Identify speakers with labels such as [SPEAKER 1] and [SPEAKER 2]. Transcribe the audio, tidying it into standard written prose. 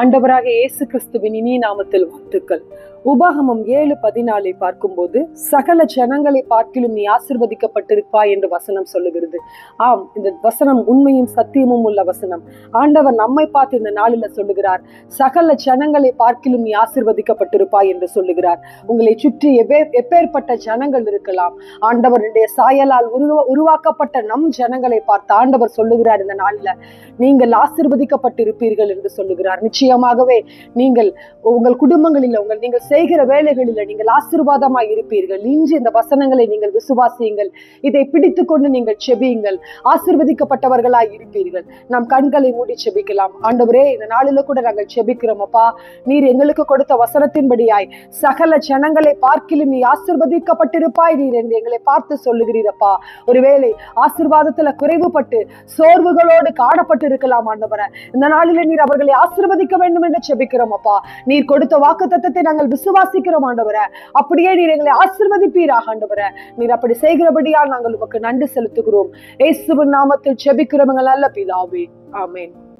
[SPEAKER 1] ஆண்டவராக இயேசு கிறிஸ்துவின் இனிய நாமத்தில் வாழ்த்துக்கள். உபாகமம் 7:14 பார்க்கும்போது, சகல ஜனங்களை பார்க்கிலும் நீ ஆசீர்வதிக்கப்பட்டிருப்பாய் என்று வசனம் சொல்லுகிறது. ஆம், இந்த வசனம் உண்மையும் சத்தியமும் உள்ள வசனம். ஆண்டவர் நம்மை பார்த்து இந்த நாளில சொல்லுகிறார், சகல ஜனங்களை பார்க்கிலும் நீ ஆசீர்வதிக்கப்பட்டிருப்பாய் என்று சொல்லுகிறார். உங்களை சுற்றி எப்பேற்பட்ட ஜனங்கள் இருக்கலாம், ஆண்டவருடைய சாயலால் உருவாக்கப்பட்ட நம் ஜனங்களை பார்த்து ஆண்டவர் சொல்லுகிறார், இந்த நாளில நீங்கள் ஆசீர்வதிக்கப்பட்டிருப்பீர்கள் என்று சொல்லுகிறார். நிச்சயமாகவே நீங்கள் உங்கள் குடும்பங்களில் நீங்கள் செய்கிற வேலைகளில் நீங்கள் ஆசீர்வாதமாய் இருப்பீர்கள். இன்று இந்த வசனங்களை நீங்கள் விசுவாசியுங்கள், இதை பிடித்து கொண்டு நீங்கள் செபியுங்கள், ஆசீர்வதிக்கப்பட்டவர்களாய் இருப்பீர்கள். நாம் கண்களை மூடி செபிக்கலாம். ஆண்டவரே, இந்த நாளில கூட நாங்கள் செபிக்கிறோம் அப்பா, நீர் எங்களுக்கு கொடுத்த வசனத்தின்படியாய் சகல ஜனங்களை பார்க்கிலும் நீ ஆசீர்வதிக்கப்பட்டிருப்பாய் நீர் என்று எங்களை பார்த்து சொல்லுகிறீரப்பா. ஒருவேளை ஆசீர்வாதத்துல குறைவுபட்டு சோர்வுகளோடு காணப்பட்டு இருக்கலாம் ஆண்டவரே, இந்த நாளில நீர் அவர்களை ஆசீர்வதிக்க வேண்டும் என்று செபிக்கிறோம் அப்பா. நீர் கொடுத்த வாக்குத்தத்தத்தை நாங்கள் விசுவாசிக்கிறோம் ஆண்டவரே. அப்படியே நீர் எங்களை ஆசீர்வதிப்பீராக ஆண்டவரே. நீர் அப்படி செய்கிறபடியால் நாங்கள் உமக்கு நன்றி செலுத்துகிறோம். இயேசுவின் நாமத்தில் செபிக்கிறோம் எங்கள் நல்ல பிதாவே, ஆமென்.